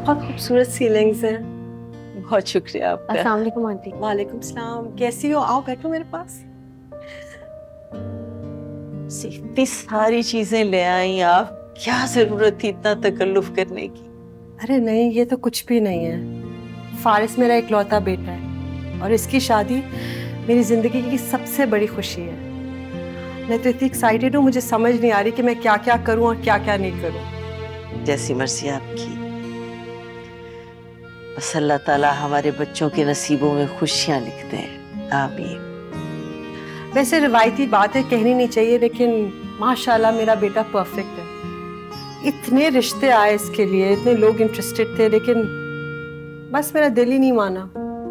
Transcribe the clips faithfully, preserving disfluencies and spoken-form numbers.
बहुत खूबसूरत सीलिंग्स हैं। बहुत शुक्रिया आपका। अस्सलाम वालेकुम आंटी। वालेकुम सलाम, कैसी हो? आओ बैठो मेरे पास। इतनी सारी चीजें ले आई आप, क्या जरूरत थी इतना तकल्लुफ करने की? अरे नहीं, ये तो कुछ भी नहीं है। फारिस मेरा इकलौता बेटा है और इसकी शादी मेरी जिंदगी की सबसे बड़ी खुशी है। मैं तो इतनी एक्साइटेड हूँ, मुझे समझ नहीं आ रही कि मैं क्या क्या करूँ और क्या क्या नहीं करूँ। जैसी मर्जी आपकी, बस अल्लाह ताला हमारे बच्चों के नसीबों में खुशियाँ लिखते हैं। आमीन। वैसे रिवायती बात है, कहनी नहीं चाहिए, लेकिन माशाल्लाह मेरा बेटा परफेक्ट है। इतने रिश्ते आए इसके लिए, इतने लोग इंटरेस्टेड थे, लेकिन बस मेरा दिल ही नहीं माना।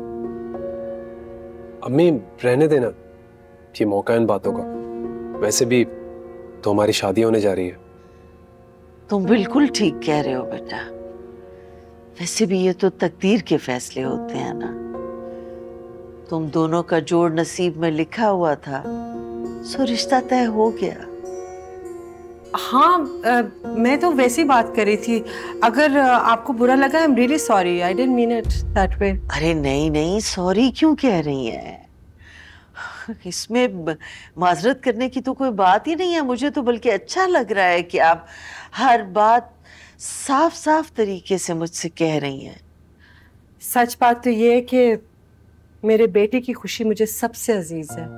अम्मी रहने देना, ये मौका इन बातों का। वैसे भी तो हमारी शादी होने जा रही है। तुम बिल्कुल ठीक कह रहे हो बेटा। वैसे भी ये तो तकदीर के फैसले होते हैं ना। तुम दोनों का जोड़ नसीब में लिखा हुआ था, सो रिश्ता तय हो गया। हाँ, आ, मैं तो वैसी बात कर रही थी। अगर आ, आपको बुरा लगा, I am really sorry, I didn't mean it that way. अरे नहीं नहीं, सॉरी क्यों कह रही हैं? इसमें माजरत करने की तो कोई बात ही नहीं है। मुझे तो बल्कि अच्छा लग रहा है कि आप हर बात साफ साफ तरीके से मुझसे कह रही हैं। सच बात तो ये है कि मेरे बेटे की खुशी मुझे सबसे अजीज है।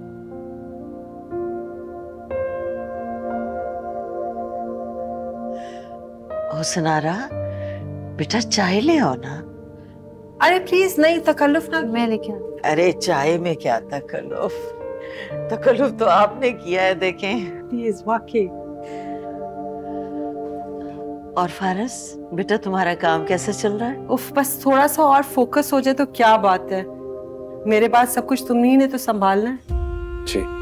ओ सनारा, बेटा चाय ले आओ ना। अरे प्लीज, नहीं तकल्लुफ ना। मैं लेके आती। अरे चाय में क्या तकल्लुफ, तकल्लुफ तो आपने किया है, देखें प्लीज वाकई। और फारस बेटा, तुम्हारा काम कैसे चल रहा है? उफ, बस थोड़ा सा और फोकस हो जाए तो क्या बात है। मेरे बाद सब कुछ तुम ही ने तो संभालना है। जी।